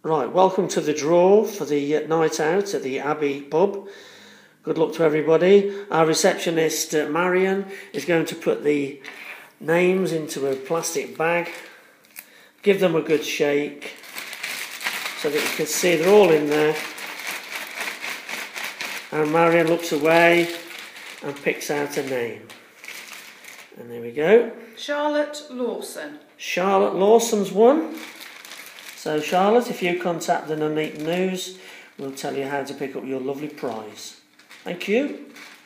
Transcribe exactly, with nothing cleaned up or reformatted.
Right, welcome to the draw for the night out at the Abbey pub. Good luck to everybody. Our receptionist, uh, Marion, is going to put the names into a plastic bag. Give them a good shake so that you can see they're all in there. And Marion looks away and picks out a name. And there we go. Charlotte Lawson. Charlotte Lawson's one. So Charlotte, if you contact the Nuneaton News, we'll tell you how to pick up your lovely prize. Thank you.